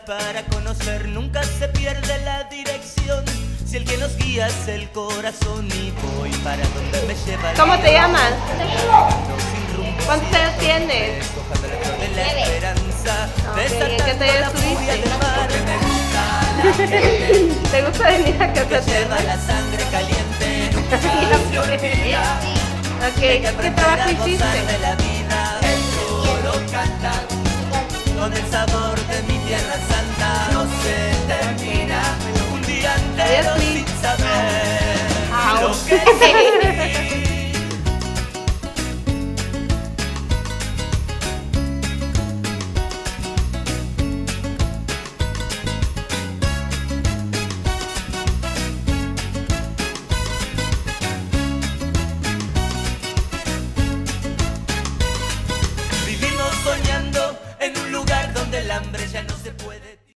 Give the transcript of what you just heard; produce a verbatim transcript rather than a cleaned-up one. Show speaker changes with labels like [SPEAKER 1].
[SPEAKER 1] para conocer, nunca se pierde la dirección. Si el que nos guía es el corazón y voy para donde me lleva el
[SPEAKER 2] ¿Cómo te
[SPEAKER 1] río.
[SPEAKER 2] llamas?
[SPEAKER 1] Sin rumbo,
[SPEAKER 2] ¿Cuántos
[SPEAKER 1] sin
[SPEAKER 2] años tienes?
[SPEAKER 1] despojando la flor de la esperanza,
[SPEAKER 2] Ok,
[SPEAKER 1] desatando
[SPEAKER 2] ¿en qué taller
[SPEAKER 1] la furia
[SPEAKER 2] estuviste?
[SPEAKER 1] del mar. Me gusta la gente
[SPEAKER 2] ¿Te gusta venir a
[SPEAKER 1] que
[SPEAKER 2] casa
[SPEAKER 1] lleva
[SPEAKER 2] de
[SPEAKER 1] la sangre caliente.
[SPEAKER 2] Ok, ¿qué trabajo hiciste?
[SPEAKER 1] De la vida, solo cantar, con el sabor de mi tierra santa. No se termina un día entero sin saber lo que